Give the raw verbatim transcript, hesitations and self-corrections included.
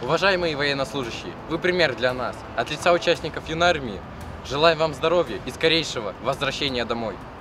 Уважаемые военнослужащие, вы пример для нас. От лица участников юной армии желаем вам здоровья и скорейшего возвращения домой.